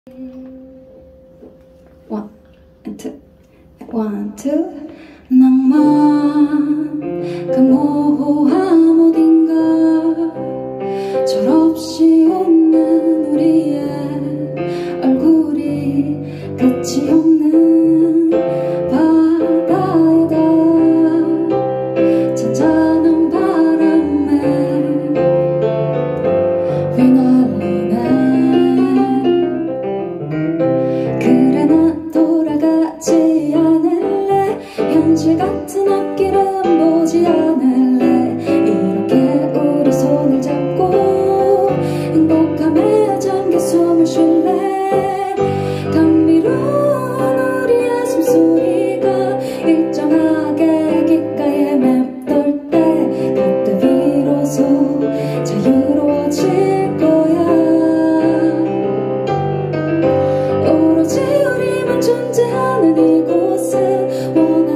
One, two. 낭만 그 모호함 어딘가 철없이 웃는 우리의 얼굴이 끝이 없는 바다에다 잔잔한 바람에 휘날리네. 그래 난 돌아가지 않을래. 현실 같은 앞길은 보지 않을래. 이렇게 우리 손을 잡고 행복함에 잠겨 숨을 쉴래. 감미로운 우리의 숨소리가 일정하게 귓가에 맴돌 때 그때 비로소 자유로워질 거야. 오로지 우리만 존재하는 이곳은